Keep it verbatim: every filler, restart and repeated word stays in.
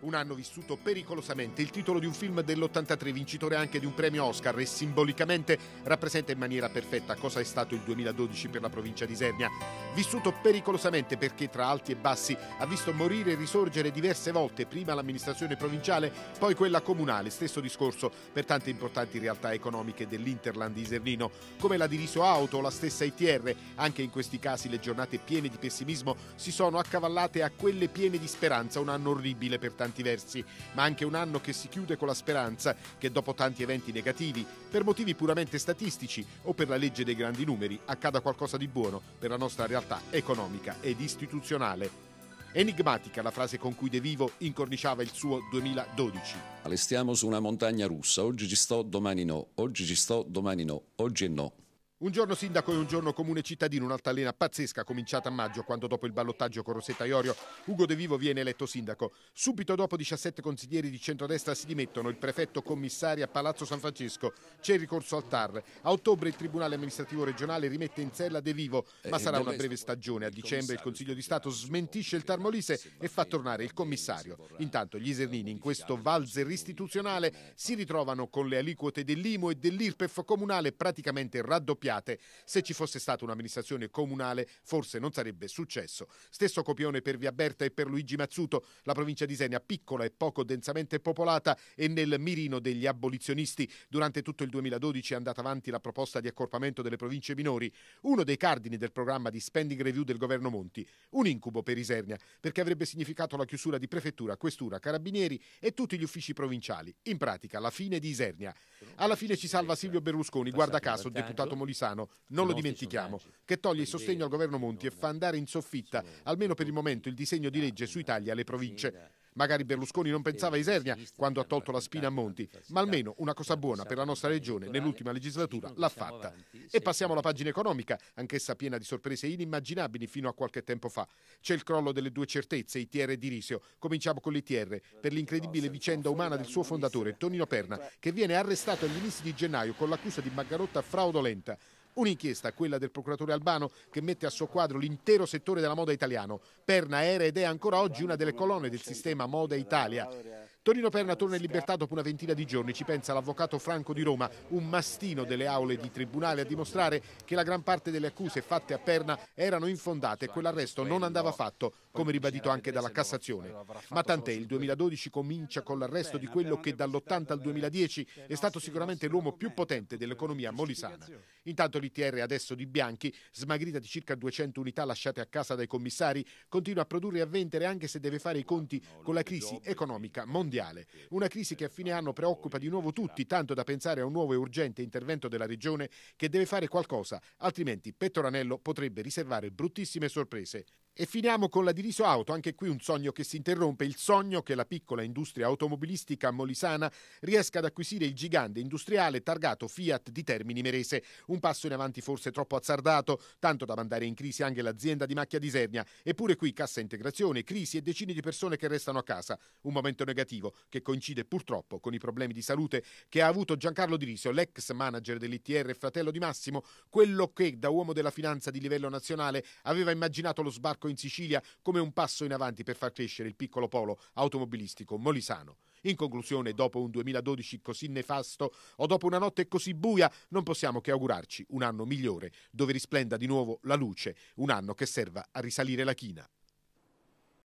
Un anno vissuto pericolosamente, il titolo di un film dell'ottantatré, vincitore anche di un premio Oscar, e simbolicamente rappresenta in maniera perfetta cosa è stato il duemiladodici per la provincia di Isernia. Vissuto pericolosamente perché tra alti e bassi ha visto morire e risorgere diverse volte, prima l'amministrazione provinciale, poi quella comunale. Stesso discorso per tante importanti realtà economiche dell'Interland isernino, come la di Riso Auto o la stessa I T R. Anche in questi casi le giornate piene di pessimismo si sono accavallate a quelle piene di speranza. Un anno orribile per tanti versi, ma anche un anno che si chiude con la speranza che dopo tanti eventi negativi, per motivi puramente statistici o per la legge dei grandi numeri, accada qualcosa di buono per la nostra realtà economica ed istituzionale. Enigmatica la frase con cui De Vivo incorniciava il suo duemiladodici. Stiamo su una montagna russa, oggi ci sto, domani no, oggi ci sto, domani no, oggi è no. Un giorno sindaco e un giorno comune cittadino, un'altalena pazzesca cominciata a maggio, quando dopo il ballottaggio con Rosetta Iorio Ugo De Vivo viene eletto sindaco. Subito dopo diciassette consiglieri di centrodestra si dimettono, il prefetto commissario a Palazzo San Francesco, c'è il ricorso al T A R. A ottobre il Tribunale amministrativo regionale rimette in sella De Vivo, ma sarà una breve stagione. A dicembre il Consiglio di Stato smentisce il T A R Molise e fa tornare il commissario. Intanto gli isernini in questo valzer istituzionale si ritrovano con le aliquote dell'I M U e dell'I R P E F comunale praticamente raddoppiate. Se ci fosse stata un'amministrazione comunale forse non sarebbe successo. Stesso copione per Via Berta e per Luigi Mazzuto. La provincia di Isernia, piccola e poco densamente popolata, e nel mirino degli abolizionisti. Durante tutto il duemiladodici è andata avanti la proposta di accorpamento delle province minori, uno dei cardini del programma di spending review del governo Monti. Un incubo per Isernia, perché avrebbe significato la chiusura di prefettura, questura, carabinieri e tutti gli uffici provinciali. In pratica la fine di Isernia. Alla fine ci salva Silvio Berlusconi, guarda caso deputato molisano, non lo dimentichiamo, che toglie il sostegno al governo Monti e fa andare in soffitta, almeno per il momento, il disegno di legge sui tagli alle province. Magari Berlusconi non pensava a Isernia quando ha tolto la spina a Monti, ma almeno una cosa buona per la nostra regione nell'ultima legislatura l'ha fatta. E passiamo alla pagina economica, anch'essa piena di sorprese inimmaginabili fino a qualche tempo fa. C'è il crollo delle due certezze, I T R di Risio. Cominciamo con l'I T R, per l'incredibile vicenda umana del suo fondatore, Tonino Perna, che viene arrestato agli inizi di gennaio con l'accusa di bancarotta fraudolenta. Un'inchiesta, quella del procuratore Albano, che mette a suo quadro l'intero settore della moda italiano. Perna era ed è ancora oggi una delle colonne del sistema Moda Italia. Tonino Perna torna in libertà dopo una ventina di giorni, ci pensa l'avvocato Franco di Roma, un mastino delle aule di tribunale, a dimostrare che la gran parte delle accuse fatte a Perna erano infondate e quell'arresto non andava fatto, come ribadito anche dalla Cassazione. Ma tant'è, il duemiladodici comincia con l'arresto di quello che dall'ottanta al duemiladieci è stato sicuramente l'uomo più potente dell'economia molisana. Intanto l'I T R, adesso di Bianchi, smagrita di circa duecento unità lasciate a casa dai commissari, continua a produrre e a vendere anche se deve fare i conti con la crisi economica mondiale. Una crisi che a fine anno preoccupa di nuovo tutti, tanto da pensare a un nuovo e urgente intervento della regione che deve fare qualcosa, altrimenti Pettoranello potrebbe riservare bruttissime sorprese. E finiamo con la di Riso Auto, anche qui un sogno che si interrompe, il sogno che la piccola industria automobilistica molisana riesca ad acquisire il gigante industriale targato Fiat di Termini Imerese. Un passo in avanti forse troppo azzardato, tanto da mandare in crisi anche l'azienda di Macchia di Isernia. Eppure qui cassa integrazione, crisi e decine di persone che restano a casa. Un momento negativo che coincide purtroppo con i problemi di salute che ha avuto Giancarlo Di Risio, l'ex manager dell'I T R e fratello di Massimo, quello che da uomo della finanza di livello nazionale aveva immaginato lo sbarco in Sicilia come un passo in avanti per far crescere il piccolo polo automobilistico molisano. In conclusione, dopo un duemiladodici così nefasto o dopo una notte così buia, non possiamo che augurarci un anno migliore, dove risplenda di nuovo la luce, un anno che serva a risalire la china.